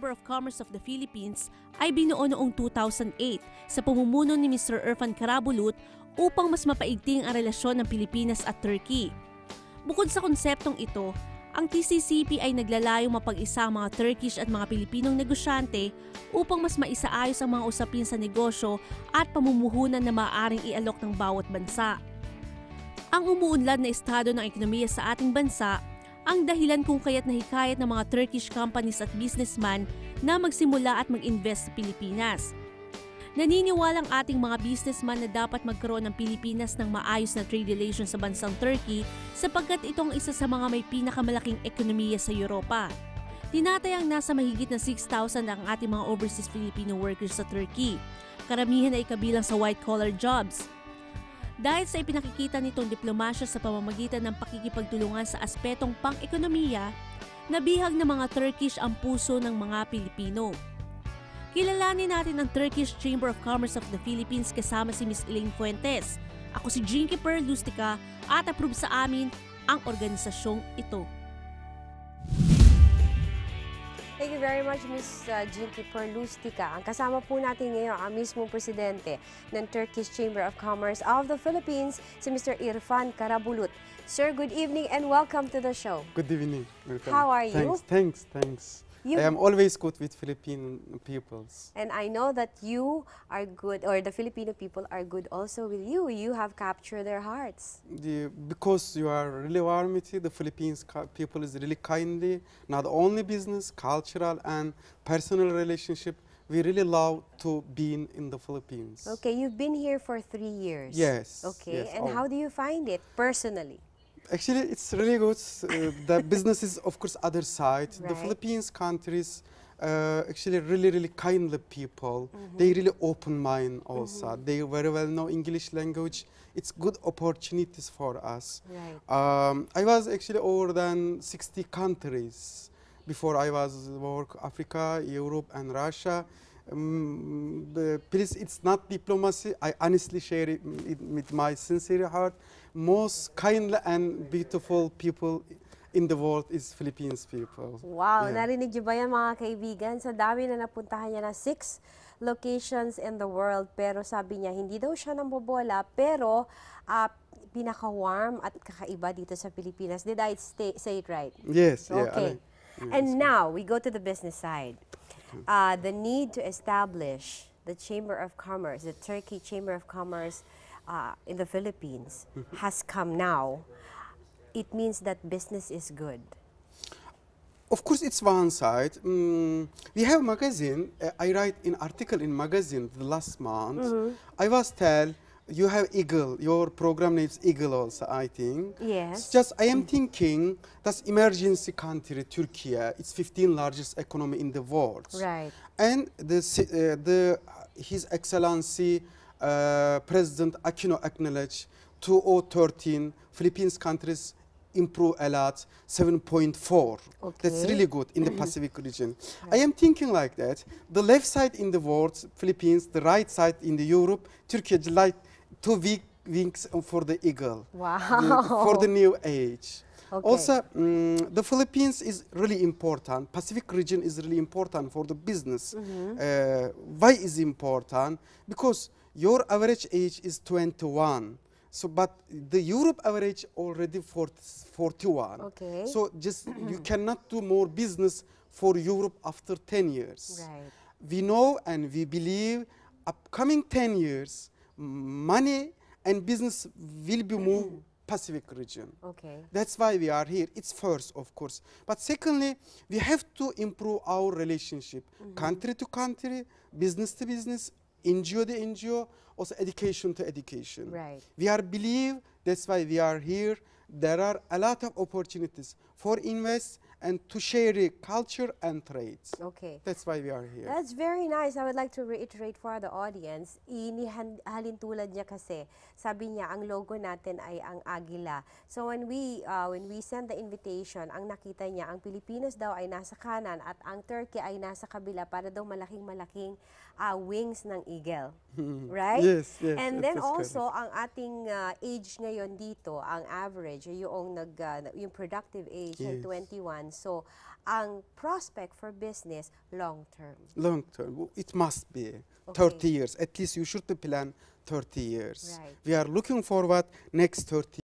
Chamber of Commerce of the Philippines ay binuo noong 2008 sa pamumuno ni Mr. Irfan Karabulut upang mas mapaigting ang relasyon ng Pilipinas at Turkey. Bukod sa konseptong ito, ang TCCP ay naglalayong mapag-isa ang mga Turkish at mga Pilipinong negosyante upang mas maisaayos ang mga usapin sa negosyo at pamumuhunan na maaaring ialok ng bawat bansa. Ang umuunlad na estado ng ekonomiya sa ating bansa ang dahilan kung kaya't nahikayat ng mga Turkish companies at businessman na magsimula at mag-invest sa Pilipinas. Naniniwalang ating mga businessman na dapat magkaroon ng Pilipinas ng maayos na trade relations sa bansang Turkey sapagkat itong isa sa mga may pinakamalaking ekonomiya sa Europa. Tinatayang nasa mahigit na 6,000 ang ating mga overseas Filipino workers sa Turkey. Karamihan ay kabilang sa white-collar jobs. Dahil sa ipinakikita nitong diplomasya sa pamamagitan ng pakikipagtulungan sa aspetong pang-ekonomiya, nabihag ng mga Turkish ang puso ng mga Pilipino. Kilalanin natin ang Turkish Chamber of Commerce of the Philippines kasama si Ms. Elaine Fuentes. Ako si Jinky Perlustica at approve sa amin ang organisasyong ito. Thank you very much, Ms. Jinky Perlustica. Ang kasama po natin ngayon ang mismong presidente ng Turkish Chamber of Commerce of the Philippines, si Mr. Irfan Karabulut. Sir, good evening and welcome to the show. Good evening. How are you? Thanks. I am always good with Philippine peoples. And I know that you are good, or the Filipino people are good also with you. You have captured their hearts. Because you are really warm with it, the Philippines people is really kindly, not only business, cultural and personal relationship. We really love to be in the Philippines. Okay, you've been here for 3 years. Yes. Okay, yes, and how do you find it personally? Actually, it's really good. The business is, of course, other side. Right. The Philippines countries actually really kindly people. They really open mind also. They very well know English language. It's good opportunities for us. Right. I was actually over than 60 countries before I was work Africa, Europe, and Russia. Please, it's not diplomacy. I honestly share it with my sincere heart. Most kindly and beautiful people in the world is Philippines people. Wow, Yeah. narinig niyo ba yan mga kaibigan? Sa dami na napuntahan niya na 6 locations in the world. Pero sabi niya, hindi daw siya nambobola, pero pinaka-warm at kakaiba dito sa Pilipinas. Did I say it right? Yes. Okay. Yeah, And now, we go to the business side. The need to establish the Chamber of Commerce, the Turkey Chamber of Commerce in the Philippines has come now. It means that business is good. Of course, it's one side. We have magazine. I write an article in magazine the last month. I was tell you have Eagle. Your program name is Eagle also, I think. Yes. Just I am thinking that's emergency country, Turkey. It's 15th largest economy in the world. Right. And His Excellency President Aquino acknowledged 2013 Philippines countries improve a lot, 7.4. Okay. That's really good in the Pacific region. I am thinking like that. The left side in the world, Philippines, the right side in the Europe, Turkey is like 2 wings for the eagle. Wow. For the new age. Okay. Also, the Philippines is really important. Pacific region is really important for the business. Why is important? Because your average age is 21. So, but the Europe average already 41. Okay. So, just you cannot do more business for Europe after 10 years. Right. We know and we believe upcoming 10 years, money and business will be moved Pacific region. Okay. That's why we are here. It's first, of course. But secondly, we have to improve our relationship, country to country, business to business, NGO to NGO, also education to education. Right. We are believe, that's why we are here. There are a lot of opportunities for invest and to share culture and trades. Okay. That's why we are here. That's very nice. I would like to reiterate for the audience, inihalin tulad niya kasi, sabi niya, ang logo natin ay ang agila. So when we send the invitation, ang nakita niya, ang Pilipinas daw ay nasa kanan at ang Turkey ay nasa kabila para daw malaking-malaking wings ng eagle. Right? Yes. And then also, ang ating age ngayon dito, ang average, yung productive age ay 21. So, ang prospect for business, long term. Long term, it must be Okay. 30 years. At least you should plan 30 years. Right. We are looking forward next 30